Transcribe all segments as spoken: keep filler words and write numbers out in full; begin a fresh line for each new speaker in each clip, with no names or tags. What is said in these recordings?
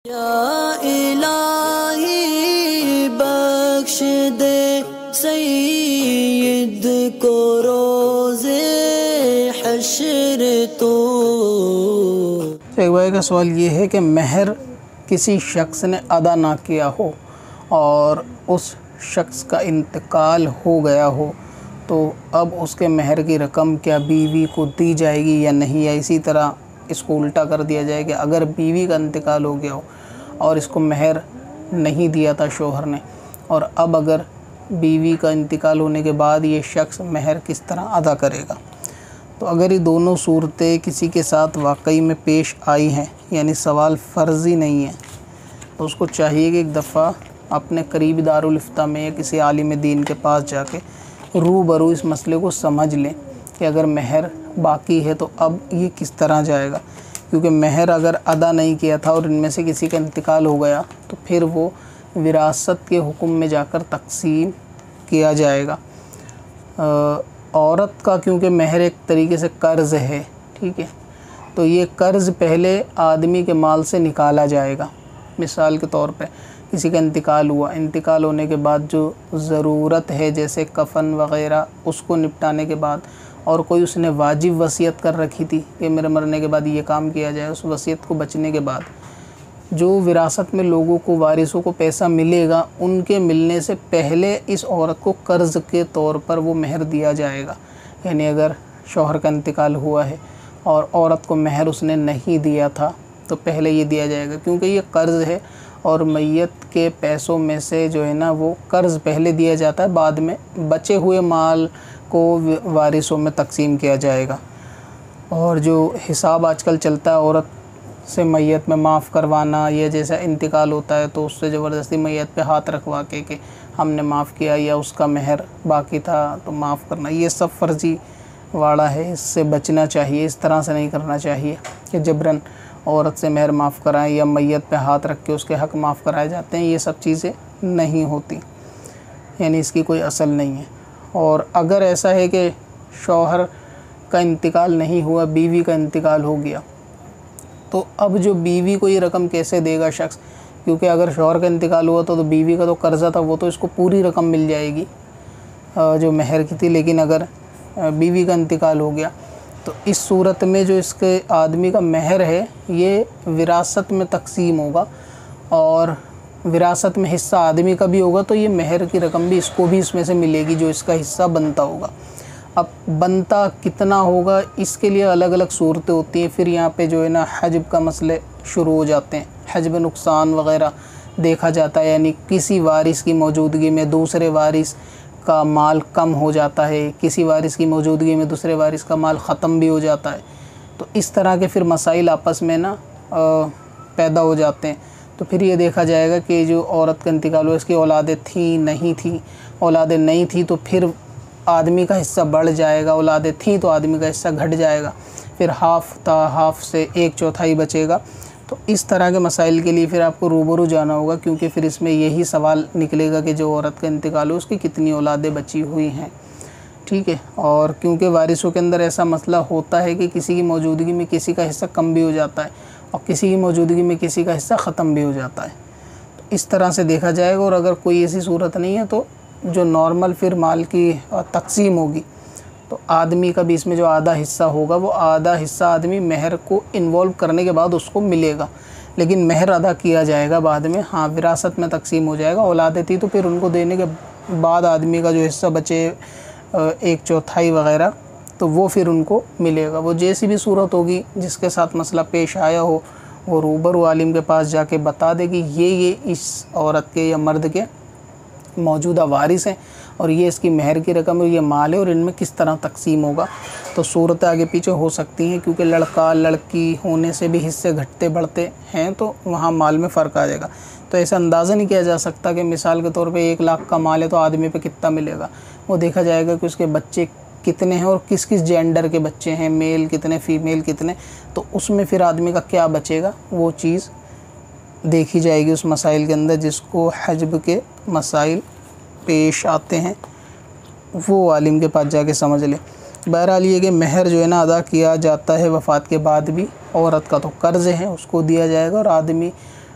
या इलाही बख्श दे सईद को रोज़े हश्र तो।
एक भाई का सवाल ये है कि महर किसी शख्स ने अदा ना किया हो और उस शख्स का इंतकाल हो गया हो तो अब उसके महर की रकम क्या बीवी को दी जाएगी या नहीं, या इसी तरह इसको उल्टा कर दिया जाए कि अगर बीवी का इंतकाल हो गया हो और इसको महर नहीं दिया था शोहर ने, और अब अगर बीवी का इंतकाल होने के बाद ये शख्स महर किस तरह अदा करेगा। तो अगर ये दोनों सूरतें किसी के साथ वाकई में पेश आई हैं, यानी सवाल फ़र्ज़ी नहीं है, तो उसको चाहिए कि एक दफ़ा अपने करीबी दारुल इफ्ता में या किसी आलिम दीन के पास जाके रूबरू इस मसले को समझ लें कि अगर महर बाकी है तो अब ये किस तरह जाएगा। क्योंकि महर अगर अदा नहीं किया था और इनमें से किसी का इंतकाल हो गया तो फिर वो विरासत के हुक्म में जाकर तकसीम किया जाएगा। औरत का क्योंकि महर एक तरीके से कर्ज़ है, ठीक है, तो ये कर्ज़ पहले आदमी के माल से निकाला जाएगा। मिसाल के तौर पे किसी का इंतकाल हुआ, इंतकाल होने के बाद जो ज़रूरत है जैसे कफ़न वग़ैरह उसको निपटाने के बाद, और कोई उसने वाजिब वसीयत कर रखी थी कि मेरे मरने के बाद ये काम किया जाए, उस वसीयत को बचने के बाद जो विरासत में लोगों को वारिसों को पैसा मिलेगा, उनके मिलने से पहले इस औरत को कर्ज़ के तौर पर वो महर दिया जाएगा। यानी अगर शौहर का इंतकाल हुआ है और औरत को महर उसने नहीं दिया था तो पहले ये दिया जाएगा, क्योंकि ये कर्ज़ है और मैयत के पैसों में से जो है ना वो कर्ज़ पहले दिया जाता है, बाद में बचे हुए माल को वारिसों में तकसीम किया जाएगा। और जो हिसाब आजकल चलता है औरत से मैयत में माफ़ करवाना, या जैसा इंतकाल होता है तो उससे ज़बरदस्ती मैयत पे हाथ रखवा के कि हमने माफ़ किया या उसका महर बाकी था तो माफ़ करना, ये सब फ़र्ज़ी वाड़ा है, इससे बचना चाहिए। इस तरह से नहीं करना चाहिए कि जबरन औरत से महर माफ़ कराएं या मैयत पे हाथ रख के उसके हक़ माफ़ कराए जाते हैं, ये सब चीज़ें नहीं होती, यानी इसकी कोई असल नहीं है। और अगर ऐसा है कि शौहर का इंतकाल नहीं हुआ, बीवी का इंतकाल हो गया, तो अब जो बीवी को ये रकम कैसे देगा शख्स, क्योंकि अगर शौहर का इंतकाल हुआ तो, तो बीवी का तो कर्ज़ा था वो तो इसको पूरी रकम मिल जाएगी जो महर की थी। लेकिन अगर बीवी का इंतकाल हो गया तो इस सूरत में जो इसके आदमी का महर है ये विरासत में तकसीम होगा, और विरासत में हिस्सा आदमी का भी होगा तो ये महर की रकम भी इसको भी इसमें से मिलेगी जो इसका हिस्सा बनता होगा। अब बनता कितना होगा इसके लिए अलग अलग सूरतें होती हैं। फिर यहाँ पे जो है ना हजब का मसले शुरू हो जाते हैं, हजब नुकसान वग़ैरह देखा जाता है, यानी किसी वारिस की मौजूदगी में दूसरे वारिस का माल कम हो जाता है, किसी वारिस की मौजूदगी में दूसरे वारिस का माल ख़त्म भी हो जाता है। तो इस तरह के फिर मसाइल आपस में ना पैदा हो जाते हैं। तो फिर ये देखा जाएगा कि जो औरत का इंतकाल हुआ इसकी औलादें थी नहीं थी, औलादें नहीं थी तो फिर आदमी का हिस्सा बढ़ जाएगा, औलादें थी तो आदमी का हिस्सा घट जाएगा, फिर हाफ़ था हाफ़ से एक चौथाई बचेगा। तो इस तरह के मसाइल के लिए फिर आपको रूबरू जाना होगा, क्योंकि फिर इसमें यही सवाल निकलेगा कि जो औरत का इंतकाल हो उसकी कितनी औलादें बची हुई हैं, ठीक है। और क्योंकि वारिसों के अंदर ऐसा मसला होता है कि किसी की मौजूदगी में किसी का हिस्सा कम भी हो जाता है और किसी की मौजूदगी में किसी का हिस्सा ख़त्म भी हो जाता है, तो इस तरह से देखा जाएगा। और अगर कोई ऐसी सूरत नहीं है तो जो नॉर्मल फिर माल की तकसीम होगी तो आदमी का भी इसमें जो आधा हिस्सा होगा वो आधा हिस्सा आदमी महर को इन्वॉल्व करने के बाद उसको मिलेगा, लेकिन महर अदा किया जाएगा बाद में। हाँ, विरासत में तकसीम हो जाएगा, औलादें थी तो फिर उनको देने के बाद आदमी का जो हिस्सा बचे एक चौथाई वग़ैरह तो वो फिर उनको मिलेगा। वो जैसी भी सूरत होगी जिसके साथ मसला पेश आया हो वो रूबरू आलिम के पास जाके बता दे कि ये ये इस औरत के या मर्द के मौजूदा वारिस हैं और ये इसकी महर की रकम है, ये माल है और इनमें किस तरह तकसीम होगा। तो सूरतें आगे पीछे हो सकती हैं, क्योंकि लड़का लड़की होने से भी हिस्से घटते बढ़ते हैं तो वहाँ माल में फ़र्क आ जाएगा। तो ऐसा अंदाज़ा नहीं किया जा सकता कि मिसाल के तौर पे एक लाख का माल है तो आदमी पे कितना मिलेगा। वो देखा जाएगा कि उसके बच्चे कितने हैं और किस किस जेंडर के बच्चे हैं, मेल कितने फ़ीमेल कितने, तो उसमें फिर आदमी का क्या बचेगा वो चीज़ देखी जाएगी उस मसाइल के अंदर जिसको हजब के मसाइल पेश आते हैं, वो आलिम के पास जाके समझ ले। बहरहाल ये कि महर जो है ना अदा किया जाता है वफ़ात के बाद भी। औरत का तो कर्ज़ है उसको दिया जाएगा, और आदमी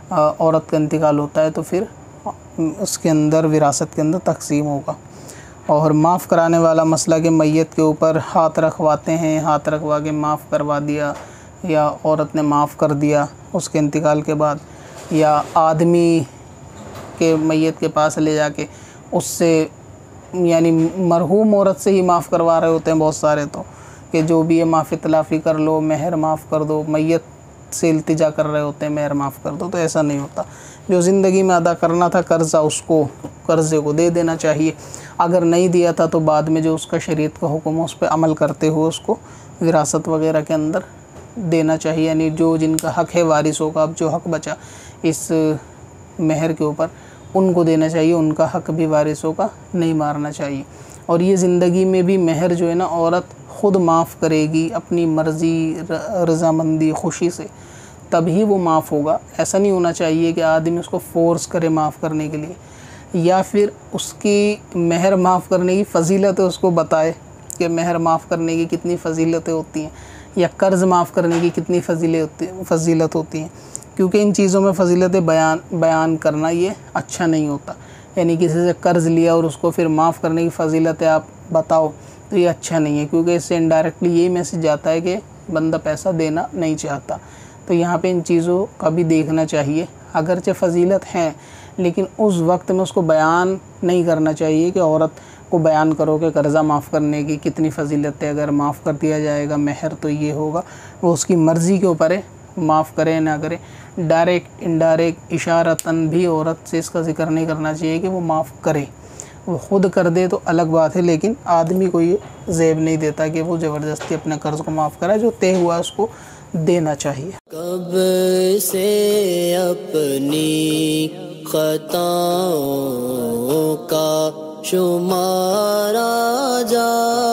औरत का इंतकाल होता है तो फिर उसके अंदर विरासत के अंदर तकसीम होगा। और माफ़ कराने वाला मसला कि मैयत के ऊपर हाथ रखवाते हैं, हाथ रखवा के माफ़ करवा दिया या औरत ने माफ़ कर दिया उसके इंतकाल के बाद, या आदमी के मैयत के पास ले जाके उससे यानी मरहूम औरत से ही माफ़ करवा रहे होते हैं बहुत सारे, तो कि जो भी है माफ़ी तलाफ़ी कर लो, महर माफ़ कर दो, मैयत से इल्तिजा कर रहे होते हैं महर माफ़ कर दो। तो ऐसा नहीं होता। जो ज़िंदगी में अदा करना था कर्ज़ा, उसको कर्ज़े को दे देना चाहिए। अगर नहीं दिया था तो बाद में जो उसका शरीयत का हुक्म है उस पर अमल करते हुए उसको विरासत वगैरह के अंदर देना चाहिए। यानी जो जिनका हक़ है वारिसों का, अब जो हक़ बचा इस महर के ऊपर उनको देना चाहिए, उनका हक़ भी वारिसों का नहीं मारना चाहिए। और ये ज़िंदगी में भी महर जो है ना औरत ख़ुद माफ़ करेगी अपनी मर्ज़ी, रज़ामंदी, खुशी से, तभी वो माफ़ होगा। ऐसा नहीं होना चाहिए कि आदमी उसको फ़ोर्स करे माफ़ करने के लिए, या फिर उसकी महर माफ़ करने की फ़जीलतें उसको बताए कि महर माफ़ करने की कितनी फ़जीलतें होती हैं, या कर्ज़ माफ़ करने की कितनी फ़जीले होती फ़जीलत होती हैं। क्योंकि इन चीज़ों में फ़जीलतें बयान बयान करना ये अच्छा नहीं होता। यानी किसी से कर्ज़ लिया और उसको फिर माफ़ करने की फ़जीलतें आप बताओ तो ये अच्छा नहीं है, क्योंकि इससे इनडायरेक्टली यही मैसेज जाता है कि बंदा पैसा देना नहीं चाहता। तो यहाँ पे इन चीज़ों का भी देखना चाहिए। अगरचे फ़जीलत हैं लेकिन उस वक्त में उसको बयान नहीं करना चाहिए कि औरत को बयान करो कि कर्ज़ा माफ़ करने की कितनी फ़जीलत है, अगर माफ़ कर दिया जाएगा महर तो ये होगा। वो उसकी मर्ज़ी के ऊपर है, माफ़ करे ना करे। डायरेक्ट इनडायरेक्ट इशारतन भी औरत से इसका ज़िक्र नहीं करना चाहिए कि वो माफ़ करे। वो ख़ुद कर दे तो अलग बात है, लेकिन आदमी को ये ज़ेब नहीं देता कि वो ज़बरदस्ती अपने कर्ज़ को माफ़ कराए। जो तय हुआ उसको देना चाहिए।
कब से अपनी खताओं का शुमारा जा